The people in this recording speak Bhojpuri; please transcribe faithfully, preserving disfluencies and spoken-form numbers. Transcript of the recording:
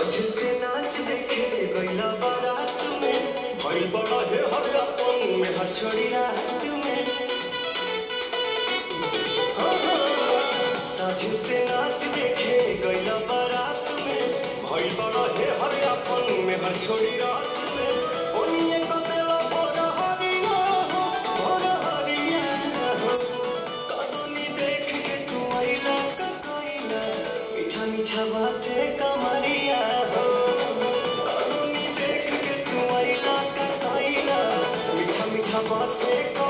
साझे से नाच देखे गइला बारात में भइल बड़ा हे हर अपन में हर छोड़ी रात में साझे से नाच देखे गइला बारात में भइल बड़ा हे हर अपन में हर छोड़ी रात में ओनिए कतेला भोरा हरिया हो भोरा हरिया हो कदनी देख के तू आइला का कोइला मीठा मीठा बातें कमरिया हो कदनी देख के तू आइला का कोइला मीठा मीठा बातें